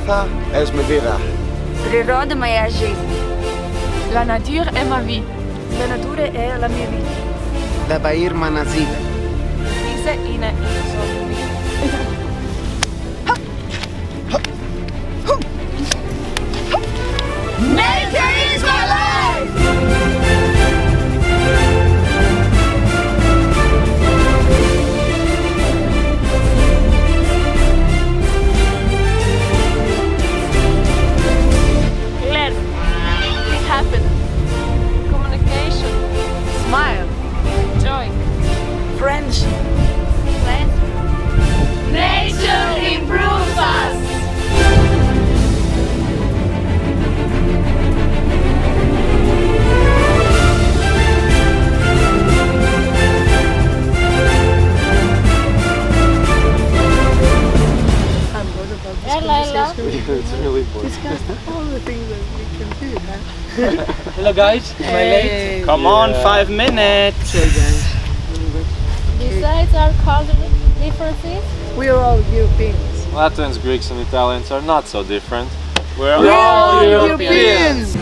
natureza es mi vida. Природа моя жизнь. La nature è ma vie. La natura è la mia vita. Dabair Manazila. Diese ine in Nature is my life! Learn. Happen. Communication. Smile. Joy. Friendship. Nature improves us. It's really fun. All the things that we can do, huh? Hello guys, am I late? Come on, 5 minutes! Hey guys. Besides our cultural differences, We are all Europeans. Latvians, Greeks and Italians are not so different. We're all Europeans!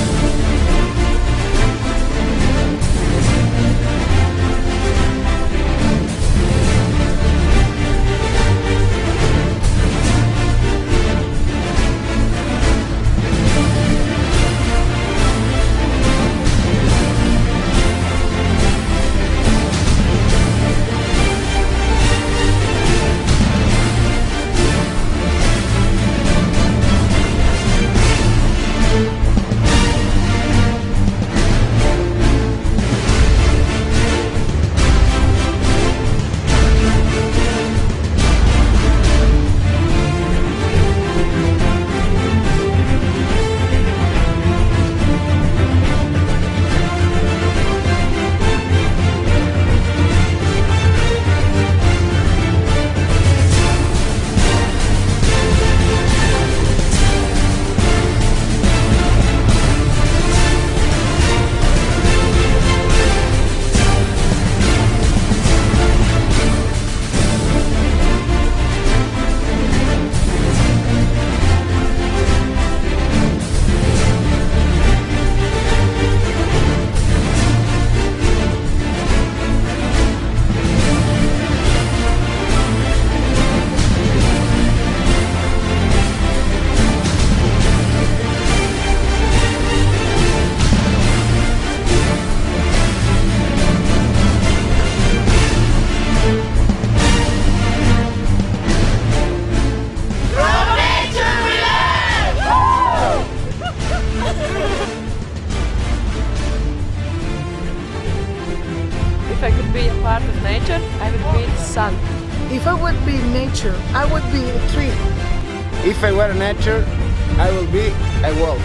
if I could be a part of nature, I would be the sun. If I would be nature, I would be a tree. If I were nature, I will be a wolf.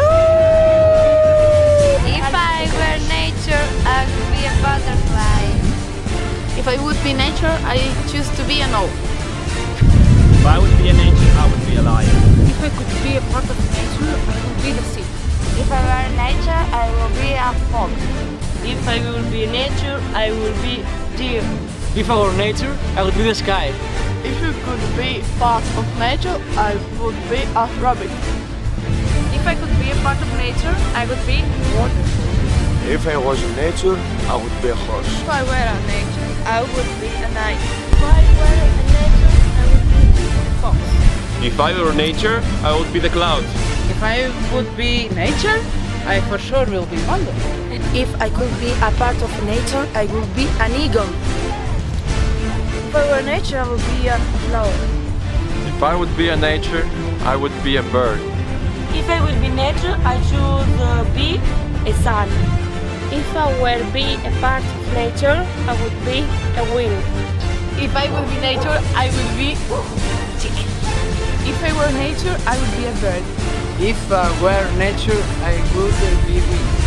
If I were nature, I would be a butterfly. If I would be nature, I choose to be an owl. If I would be a nature, I would be a lion. If I could be a part of nature, I would be the sea. If I were nature, I will be a fox. If I will be nature, I will be deer. If I were nature, I would be the sky. If you could be part of nature, I would be a rabbit. If I could be a part of nature, I would be water. If I was in nature, I would be a horse. If I were a nature, I would be a knight. If I were a nature, I would be a fox. If I were nature, I would be the clouds. If I would be nature, I for sure will be wonder. If I could be a part of nature, I would be an eagle. If I were nature, I would be a flower. If I would be a nature, I would be a bird. If I would be nature, I should be a sun. If I were be a part of nature, I would be a wind. If I would be nature, I would be chicken. If I were nature, I would be a bird. If I were nature, I would be wind.